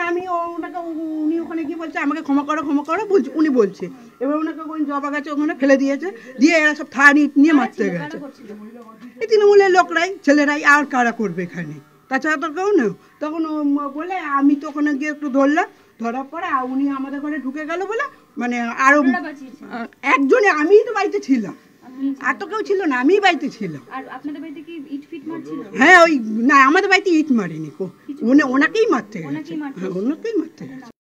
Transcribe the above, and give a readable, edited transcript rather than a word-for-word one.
আমি ওনাকে উনি ওখানে গিয়ে বলছে আমাকে ক্ষমা করো বলছে, উনি বলছে। এবার ওনাকে ওই জবা গাছে ওখানে ফেলে দিয়েছে, দিয়ে এরা সব থাড়ি নিয়ে মারতে গেছে। এই তৃণমূলের লোকরাই, ছেলেরাই, আর কারা করবে এখানে, তাছাড়া তো কেউ নেই। তখন বলে আমি তো ওখানে গিয়ে একটু ধরলাম, ধরার পরে উনি আমাদের ঘরে ঢুকে গেল বলে, মানে আরো একজনে, আমিই তো বাড়িতে ছিলাম, আর তো কেউ ছিল না, আমিই বাড়িতে ছিলাম। হ্যাঁ ওই না, আমাদের বাড়িতে ইট মারেনি, ওনাকেই মারতে গেছে, ওনাকেই মারতে গেছে।